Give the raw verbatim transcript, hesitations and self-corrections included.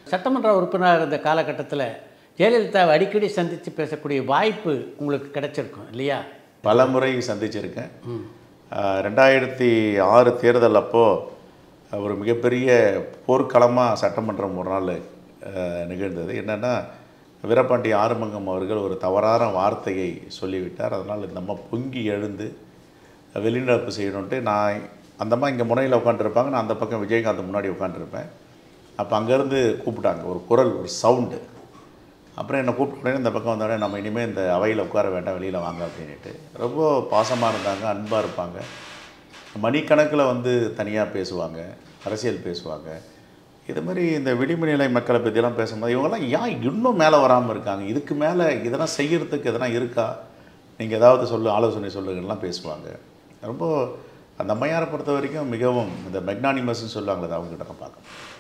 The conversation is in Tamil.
சட்டமன்ற உறுப்பினர் இருந்த காலகட்டத்தில் ஜெயலலிதாவை அடிக்கடி சந்தித்து பேசக்கூடிய வாய்ப்பு உங்களுக்கு கிடைச்சிருக்கும் இல்லையா? பல முறை சந்திச்சிருக்கேன். ரெண்டாயிரத்தி ஆறு தேர்தல் அப்போது ஒரு மிகப்பெரிய போர்க்களமாக சட்டமன்றம் ஒரு நாள் நிகழ்ந்தது. என்னென்னா, வீரபாண்டி ஆறுமுகம் அவர்கள் ஒரு தவறான வார்த்தையை சொல்லிவிட்டார். அதனால் இந்த அம்மா பொங்கி எழுந்து வெளிநடப்பு செய்யணுன்ட்டு நான் அந்த அம்மா இங்கே முனையில் உட்காந்துருப்பாங்க, நான் அந்த பக்கம் விஜயகாந்த் முன்னாடி உட்காந்துருப்பேன். அப்போ அங்கேருந்து கூப்பிட்டாங்க, ஒரு குரல், ஒரு சவுண்டு. அப்புறம் என்னை கூப்பிட்ட உடனே இந்த பக்கம் வந்தோடனே நம்ம இனிமேல் இந்த அவையில் உட்கார வேண்டாம், வெளியில் வாங்க அப்படின்ட்டு ரொம்ப பாசமாக இருந்தாங்க, அன்பாக இருப்பாங்க. மணிக்கணக்கில் வந்து தனியாக பேசுவாங்க, அரசியல் பேசுவாங்க. இது மாதிரி இந்த விளிம்பு நிலை மக்களை பற்றியெல்லாம் பேசும்போது இவங்கெல்லாம் ஏன் இன்னும் மேலே வராமல் இருக்காங்க, இதுக்கு மேலே இதெல்லாம் செய்கிறதுக்கு எதனா இருக்கா, நீங்கள் ஏதாவது சொல்லு, ஆலோசனை சொல்லுங்கள்லாம் பேசுவாங்க. ரொம்ப அந்த அம்மையாரை பொறுத்த வரைக்கும் மிகவும் இந்த மெக்னானிமஸ்ன்னு சொல்லுவாங்களே, அவங்ககிட்ட நான் பார்க்கணும்.